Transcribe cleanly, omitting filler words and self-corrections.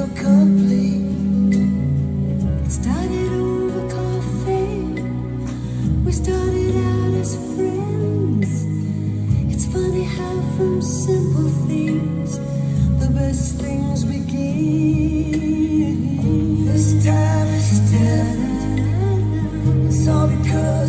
complete. It started over coffee. We started out as friends. It's funny how from simple things the best things begin. This time is different. It's all because